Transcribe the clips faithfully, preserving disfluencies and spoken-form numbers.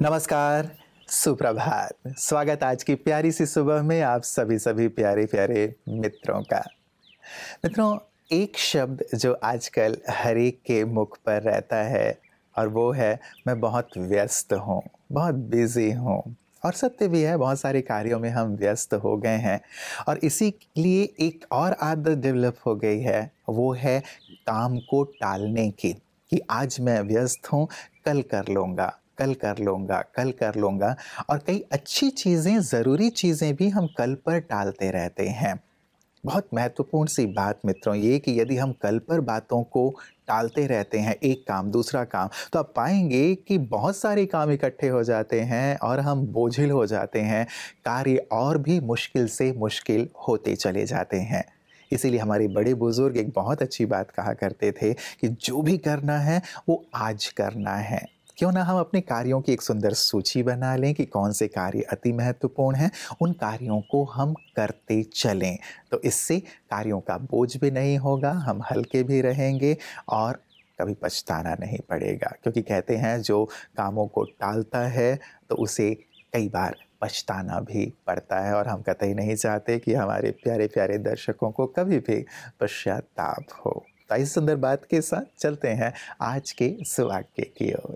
नमस्कार, सुप्रभात। स्वागत आज की प्यारी सी सुबह में आप सभी सभी प्यारे प्यारे मित्रों का। मित्रों, एक शब्द जो आजकल हर एक के मुख पर रहता है और वो है मैं बहुत व्यस्त हूँ, बहुत बिजी हूँ। और सत्य भी है, बहुत सारे कार्यों में हम व्यस्त हो गए हैं और इसी लिए एक और आदत डेवलप हो गई है, वो है काम को टालने की, कि आज मैं व्यस्त हूँ, कल कर लूँगा कल कर लूँगा कल कर लूँगा और कई अच्छी चीज़ें, ज़रूरी चीज़ें भी हम कल पर टालते रहते हैं। बहुत महत्वपूर्ण सी बात मित्रों ये कि यदि हम कल पर बातों को टालते रहते हैं, एक काम दूसरा काम, तो आप पाएंगे कि बहुत सारे काम इकट्ठे हो जाते हैं और हम बोझिल हो जाते हैं, कार्य और भी मुश्किल से मुश्किल होते चले जाते हैं। इसीलिए हमारे बड़े बुजुर्ग एक बहुत अच्छी बात कहा करते थे कि जो भी करना है वो आज करना है। क्यों ना हम अपने कार्यों की एक सुंदर सूची बना लें कि कौन से कार्य अति महत्वपूर्ण हैं, उन कार्यों को हम करते चलें। तो इससे कार्यों का बोझ भी नहीं होगा, हम हल्के भी रहेंगे और कभी पछताना नहीं पड़ेगा। क्योंकि कहते हैं जो कामों को टालता है तो उसे कई बार पछताना भी पड़ता है और हम कतई नहीं चाहते कि हमारे प्यारे प्यारे दर्शकों को कभी भी पश्चाताप हो। तो इस सुंदर बात के साथ चलते हैं आज के सुवाक्य की ओर।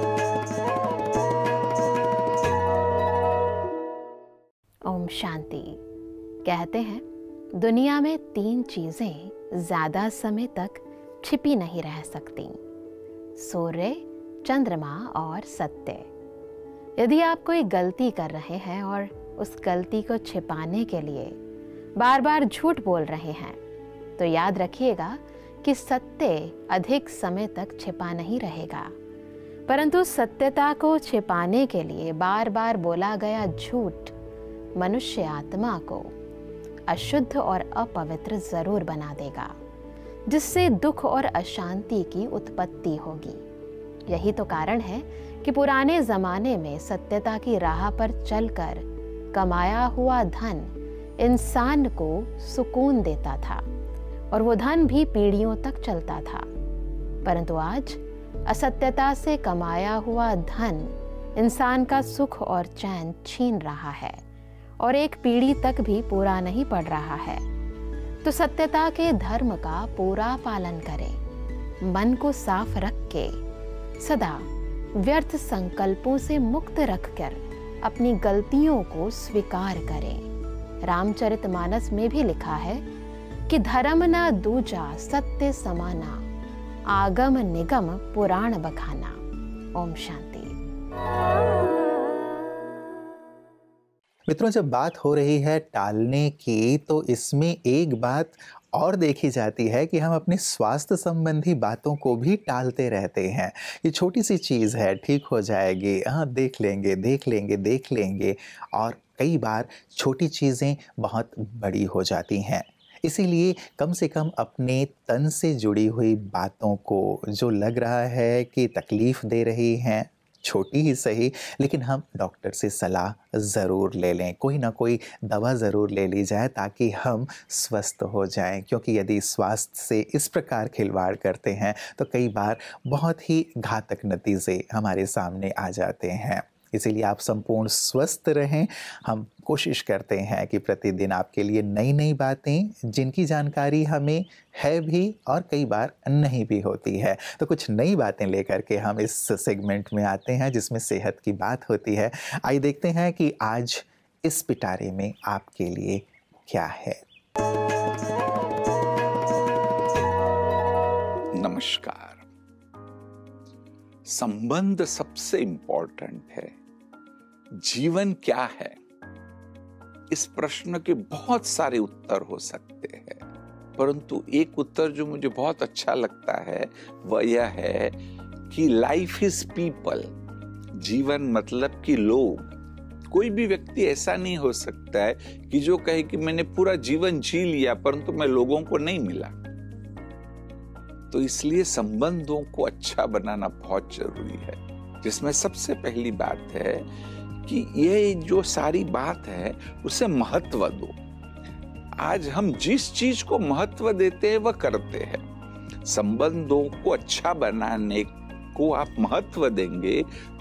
ओम शांति। कहते हैं दुनिया में तीन चीजें ज्यादा समय तक छिपी नहीं रह सकती, सूर्य, चंद्रमा और सत्य। यदि आप कोई गलती कर रहे हैं और उस गलती को छिपाने के लिए बार बार झूठ बोल रहे हैं, तो याद रखिएगा कि सत्य अधिक समय तक छिपा नहीं रहेगा, परंतु सत्यता को छिपाने के लिए बार बार बोला गया झूठ मनुष्य आत्मा को अशुद्ध और अपवित्र जरूर बना देगा, जिससे दुख और अशांति की उत्पत्ति होगी। यही तो कारण है कि पुराने जमाने में सत्यता की राह पर चलकर कमाया हुआ धन इंसान को सुकून देता था और वो धन भी पीढ़ियों तक चलता था। परंतु आज असत्यता से कमाया हुआ धन इंसान का सुख और चैन छीन रहा है और एक पीढ़ी तक भी पूरा नहीं पड़ रहा है। तो सत्यता के धर्म का पूरा पालन करें, मन को साफ रख के सदा व्यर्थ संकल्पों से मुक्त रखकर अपनी गलतियों को स्वीकार करें। रामचरितमानस में भी लिखा है कि धर्म न दूजा सत्य समाना, आगम निगम पुराण बखाना। ओम शांति। मित्रों, जब बात हो रही है टालने की, तो इसमें एक बात और देखी जाती है कि हम अपने स्वास्थ्य संबंधी बातों को भी टालते रहते हैं। ये छोटी सी चीज़ है, ठीक हो जाएगी, हाँ देख लेंगे देख लेंगे देख लेंगे और कई बार छोटी चीज़ें बहुत बड़ी हो जाती हैं। इसीलिए कम से कम अपने तन से जुड़ी हुई बातों को जो लग रहा है कि तकलीफ़ दे रही हैं, छोटी ही सही, लेकिन हम डॉक्टर से सलाह ज़रूर ले लें, कोई ना कोई दवा ज़रूर ले ली जाए ताकि हम स्वस्थ हो जाएं। क्योंकि यदि स्वास्थ्य से इस प्रकार खिलवाड़ करते हैं तो कई बार बहुत ही घातक नतीजे हमारे सामने आ जाते हैं। इसीलिए आप संपूर्ण स्वस्थ रहें। हम कोशिश करते हैं कि प्रतिदिन आपके लिए नई नई बातें, जिनकी जानकारी हमें है भी और कई बार नहीं भी होती है, तो कुछ नई बातें लेकर के हम इस सेगमेंट में आते हैं जिसमें सेहत की बात होती है। आइए देखते हैं कि आज इस पिटारे में आपके लिए क्या है। नमस्कार। संबंध सबसे इंपॉर्टेंट है। जीवन क्या है, इस प्रश्न के बहुत सारे उत्तर हो सकते हैं, परंतु एक उत्तर जो मुझे बहुत अच्छा लगता है वह यह है कि लाइफ इज पीपल। जीवन मतलब कि लोग। कोई भी व्यक्ति ऐसा नहीं हो सकता है कि जो कहे कि मैंने पूरा जीवन जी लिया परंतु मैं लोगों को नहीं मिला। तो इसलिए संबंधों को अच्छा बनाना बहुत जरूरी है, जिसमें सबसे पहली बात है कि ये जो सारी बात है उसे महत्व दो। आज हम जिस चीज को महत्व देते हैं वह करते हैं। संबंधों को अच्छा बनाने को आप महत्व देंगे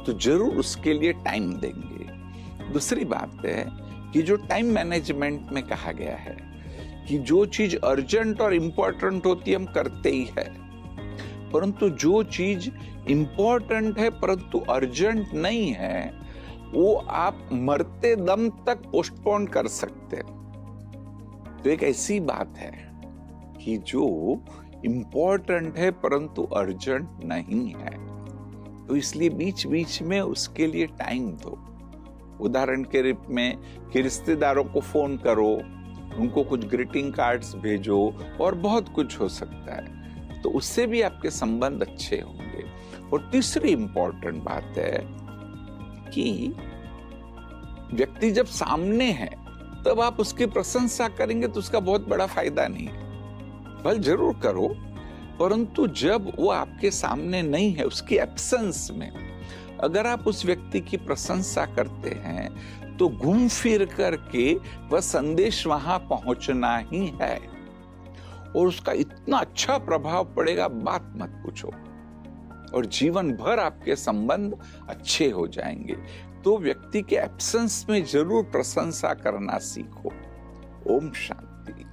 तो जरूर उसके लिए टाइम देंगे। दूसरी बात है कि जो टाइम मैनेजमेंट में कहा गया है कि जो चीज अर्जेंट और इंपॉर्टेंट होती है हम करते ही है, परंतु जो चीज इंपॉर्टेंट है परंतु अर्जेंट नहीं है वो आप मरते दम तक पोस्टपोन कर सकते हैं। तो एक ऐसी बात है कि जो इंपॉर्टेंट है परंतु अर्जेंट नहीं है, तो इसलिए बीच बीच में उसके लिए टाइम दो। उदाहरण के रूप में कि रिश्तेदारों को फोन करो, उनको कुछ ग्रीटिंग कार्ड्स भेजो और बहुत कुछ हो सकता है, तो उससे भी आपके संबंध अच्छे होंगे। और तीसरी इंपॉर्टेंट बात है कि व्यक्ति जब सामने है तब आप उसकी प्रशंसा करेंगे तो उसका बहुत बड़ा फायदा नहीं है। भले जरूर करो, परंतु जब वो आपके सामने नहीं है, उसकी एब्सेंस में अगर आप उस व्यक्ति की प्रशंसा करते हैं तो घूम फिर करके वह संदेश वहां पहुंचना ही है और उसका इतना अच्छा प्रभाव पड़ेगा, बात मत पूछो, और जीवन भर आपके संबंध अच्छे हो जाएंगे। तो व्यक्ति के एब्सेंस में जरूर प्रशंसा करना सीखो। ओम शांति।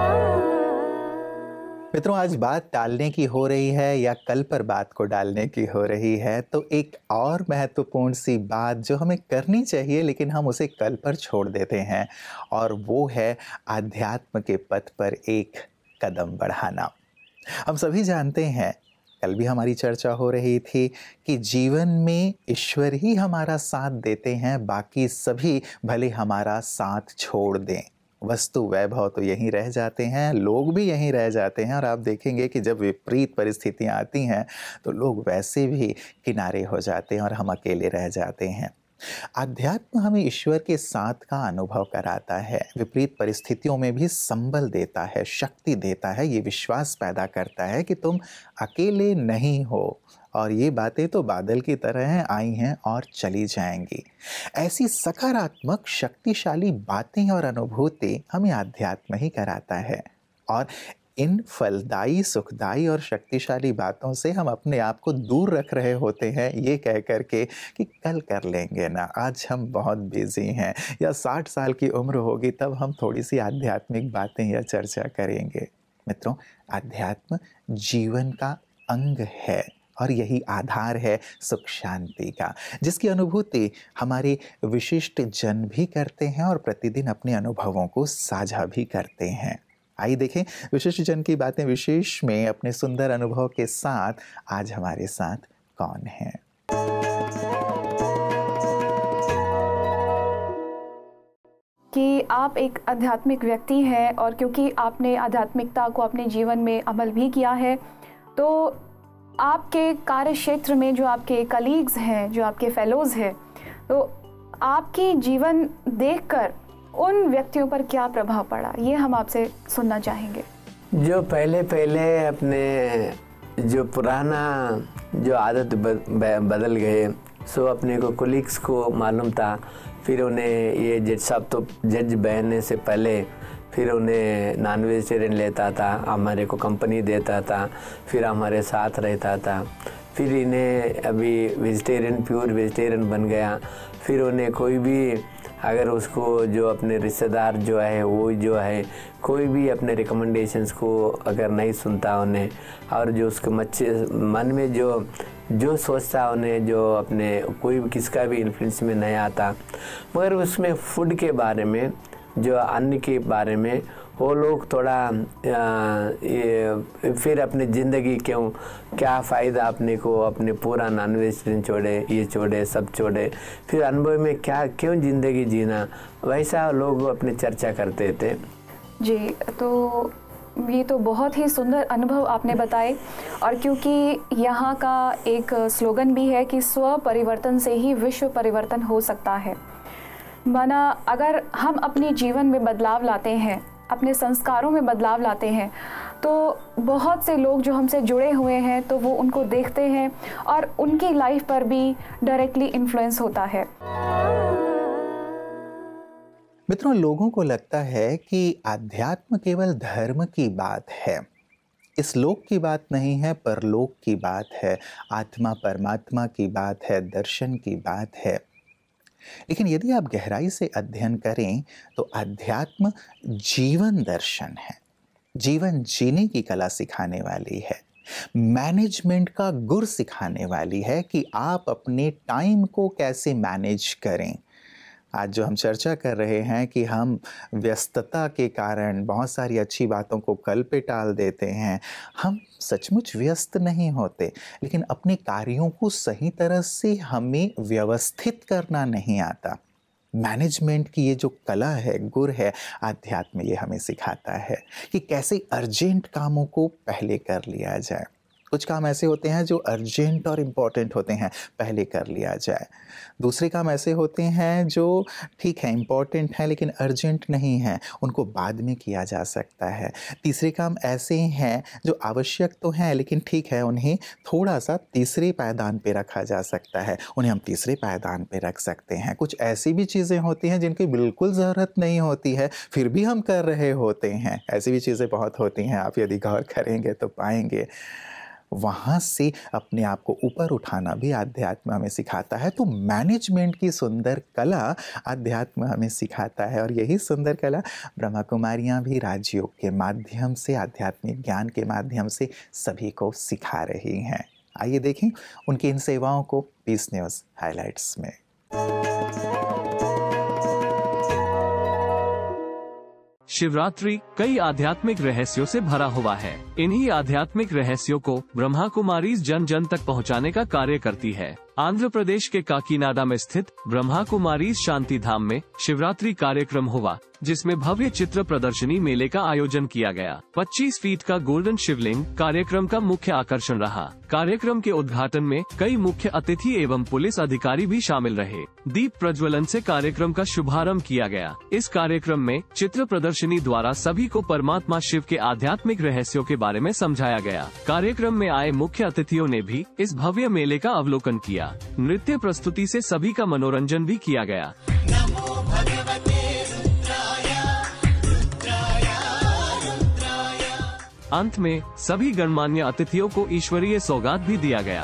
मित्रों, आज बात टालने की हो रही है या कल पर बात को डालने की हो रही है, तो एक और महत्वपूर्ण सी बात जो हमें करनी चाहिए लेकिन हम उसे कल पर छोड़ देते हैं, और वो है आध्यात्म के पथ पर एक कदम बढ़ाना। हम सभी जानते हैं, कल भी हमारी चर्चा हो रही थी कि जीवन में ईश्वर ही हमारा साथ देते हैं, बाकी सभी भले हमारा साथ छोड़ दें। वस्तु वैभव तो यहीं रह जाते हैं, लोग भी यहीं रह जाते हैं, और आप देखेंगे कि जब विपरीत परिस्थितियां आती हैं तो लोग वैसे भी किनारे हो जाते हैं और हम अकेले रह जाते हैं। आध्यात्म हमें ईश्वर के साथ का अनुभव कराता है, विपरीत परिस्थितियों में भी संबल देता है, शक्ति देता है, ये विश्वास पैदा करता है कि तुम अकेले नहीं हो, और ये बातें तो बादल की तरह हैं, आई हैं और चली जाएंगी। ऐसी सकारात्मक शक्तिशाली बातें और अनुभूति हमें आध्यात्म ही कराता है, और इन फलदायी, सुखदायी और शक्तिशाली बातों से हम अपने आप को दूर रख रहे होते हैं, ये कह कर के कि कल कर लेंगे ना, आज हम बहुत बिजी हैं, या साठ साल की उम्र होगी तब हम थोड़ी सी आध्यात्मिक बातें या चर्चा करेंगे। मित्रों, आध्यात्म जीवन का अंग है और यही आधार है सुख शांति का, जिसकी अनुभूति हमारे विशिष्ट जन भी करते हैं और प्रतिदिन अपने अनुभवों को साझा भी करते हैं। आइए देखें विशिष्ट जन की बातें विशेष में अपने सुंदर अनुभव के साथ आज हमारे साथ कौन है। कि आप एक आध्यात्मिक व्यक्ति हैं, और क्योंकि आपने आध्यात्मिकता को अपने जीवन में अमल भी किया है, तो आपके कार्य क्षेत्र में जो आपके कलीग्स हैं, जो आपके फेलोज़ हैं, तो आपकी जीवन देखकर उन व्यक्तियों पर क्या प्रभाव पड़ा, ये हम आपसे सुनना चाहेंगे। जो पहले पहले अपने जो पुराना जो आदत बदल गए, सो अपने को कोलीग्स को मालूम था, फिर उन्हें ये जज साहब तो जज बनने से पहले फिर उन्हें नॉन वेजिटेरियन लेता था, हमारे को कंपनी देता था, फिर हमारे साथ रहता था, फिर इन्हें अभी वेजिटेरियन प्योर वेजिटेरियन बन गया। फिर उन्हें कोई भी अगर उसको जो अपने रिश्तेदार जो है वो जो है कोई भी अपने रिकमेंडेशंस को अगर नहीं सुनता उन्हें, और जो उसके मच्छे मन में जो जो सोचता उन्हें, जो अपने कोई किसका भी इन्फ्लुएंस में नहीं आता, मगर उसमें फूड के बारे में, जो अन्न के बारे में वो लोग थोड़ा आ, ये फिर अपनी ज़िंदगी क्यों क्या फ़ायदा अपने को, अपने पूरा नॉन वेजिटेरियन छोड़े, ये छोड़े, सब छोड़े, फिर अनुभव में क्या क्यों ज़िंदगी जीना, वैसा लोग अपनी चर्चा करते थे। जी, तो ये तो बहुत ही सुंदर अनुभव आपने बताए, और क्योंकि यहाँ का एक स्लोगन भी है कि स्व परिवर्तन से ही विश्व परिवर्तन हो सकता है। माना अगर हम अपने जीवन में बदलाव लाते हैं, अपने संस्कारों में बदलाव लाते हैं, तो बहुत से लोग जो हमसे जुड़े हुए हैं तो वो उनको देखते हैं और उनकी लाइफ पर भी डायरेक्टली इन्फ्लुएंस होता है। मित्रों, लोगों को लगता है कि आध्यात्म केवल धर्म की बात है, इस लोक की बात नहीं है, परलोक की बात है, आत्मा परमात्मा की बात है, दर्शन की बात है। लेकिन यदि आप गहराई से अध्ययन करें तो अध्यात्म जीवन दर्शन है, जीवन जीने की कला सिखाने वाली है, मैनेजमेंट का गुर सिखाने वाली है कि आप अपने टाइम को कैसे मैनेज करें। आज जो हम चर्चा कर रहे हैं कि हम व्यस्तता के कारण बहुत सारी अच्छी बातों को कल पे टाल देते हैं। हम सचमुच व्यस्त नहीं होते, लेकिन अपने कार्यों को सही तरह से हमें व्यवस्थित करना नहीं आता। मैनेजमेंट की ये जो कला है, गुर है, आध्यात्म ये हमें सिखाता है कि कैसे अर्जेंट कामों को पहले कर लिया जाए। कुछ काम ऐसे होते हैं जो अर्जेंट और इम्पॉर्टेंट होते हैं, पहले कर लिया जाए। दूसरे काम ऐसे होते हैं जो ठीक है, इम्पॉर्टेंट हैं लेकिन अर्जेंट नहीं हैं, उनको बाद में किया जा सकता है। तीसरे काम ऐसे हैं जो आवश्यक तो हैं लेकिन ठीक है, उन्हें थोड़ा सा तीसरे पायदान पे रखा जा सकता है, उन्हें हम तीसरे पायदान पे रख सकते हैं। कुछ ऐसी भी चीज़ें होती हैं जिनकी बिल्कुल ज़रूरत नहीं होती है, फिर भी हम कर रहे होते हैं। ऐसी भी चीज़ें बहुत होती हैं, आप यदि गौर करेंगे तो पाएंगे। वहाँ से अपने आप को ऊपर उठाना भी आध्यात्म हमें सिखाता है। तो मैनेजमेंट की सुंदर कला आध्यात्म हमें सिखाता है, और यही सुंदर कला ब्रह्मा कुमारियाँ भी राजयोग के माध्यम से, आध्यात्मिक ज्ञान के माध्यम से सभी को सिखा रही हैं। आइए देखें उनकी इन सेवाओं को पीस न्यूज़ हाइलाइट्स में। शिवरात्रि कई आध्यात्मिक रहस्यों से भरा हुआ है। इन्हीं आध्यात्मिक रहस्यों को ब्रह्मा कुमारीज जन जन तक पहुंचाने का कार्य करती है। आंध्र प्रदेश के काकीनाडा में स्थित ब्रह्मा कुमारीज शांति धाम में शिवरात्रि कार्यक्रम हुआ, जिसमें भव्य चित्र प्रदर्शनी मेले का आयोजन किया गया। पच्चीस फीट का गोल्डन शिवलिंग कार्यक्रम का मुख्य आकर्षण रहा। कार्यक्रम के उद्घाटन में कई मुख्य अतिथि एवं पुलिस अधिकारी भी शामिल रहे। दीप प्रज्वलन से कार्यक्रम का शुभारंभ किया गया। इस कार्यक्रम में चित्र प्रदर्शनी द्वारा सभी को परमात्मा शिव के आध्यात्मिक रहस्यों के बारे में समझाया गया। कार्यक्रम में आए मुख्य अतिथियों ने भी इस भव्य मेले का अवलोकन किया। नृत्य प्रस्तुति से सभी का मनोरंजन भी किया गया। अंत में सभी गणमान्य अतिथियों को ईश्वरीय सौगात भी दिया गया।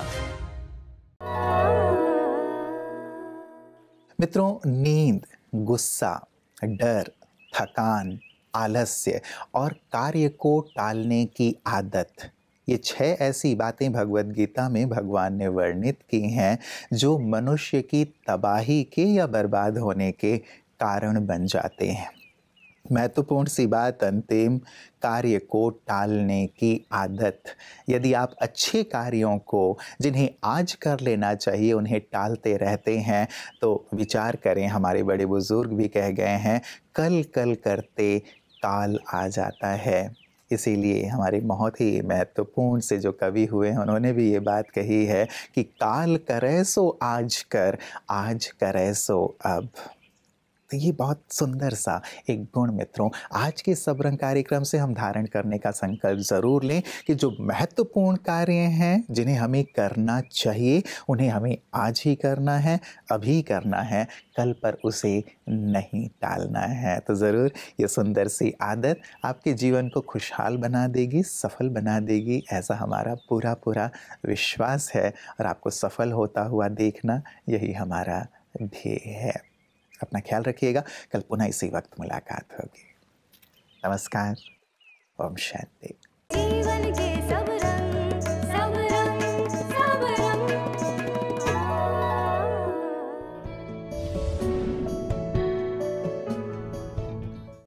मित्रों, नींद, गुस्सा, डर, थकान, आलस्य और कार्य को टालने की आदत, ये छह ऐसी बातें भगवद गीता में भगवान ने वर्णित की हैं जो मनुष्य की तबाही के या बर्बाद होने के कारण बन जाते हैं। महत्वपूर्ण सी बात अंतिम, कार्य को टालने की आदत। यदि आप अच्छे कार्यों को जिन्हें आज कर लेना चाहिए उन्हें टालते रहते हैं तो विचार करें, हमारे बड़े बुजुर्ग भी कह गए हैं, कल कल करते काल आ जाता है। इसीलिए हमारे बहुत ही महत्वपूर्ण से जो कवि हुए हैं उन्होंने भी ये बात कही है कि काल करे सो आज कर, आज करे सो अब। तो ये बहुत सुंदर सा एक गुण मित्रों आज के सबरंग कार्यक्रम से हम धारण करने का संकल्प ज़रूर लें कि जो महत्वपूर्ण कार्य हैं जिन्हें हमें करना चाहिए उन्हें हमें आज ही करना है, अभी करना है, कल पर उसे नहीं टालना है। तो ज़रूर ये सुंदर सी आदत आपके जीवन को खुशहाल बना देगी, सफल बना देगी, ऐसा हमारा पूरा पूरा विश्वास है। और आपको सफल होता हुआ देखना यही हमारा ध्येय है। अपना ख्याल रखिएगा, कल पुनः इसी वक्त मुलाकात होगी। नमस्कार, ओम शांति। जीवन के सब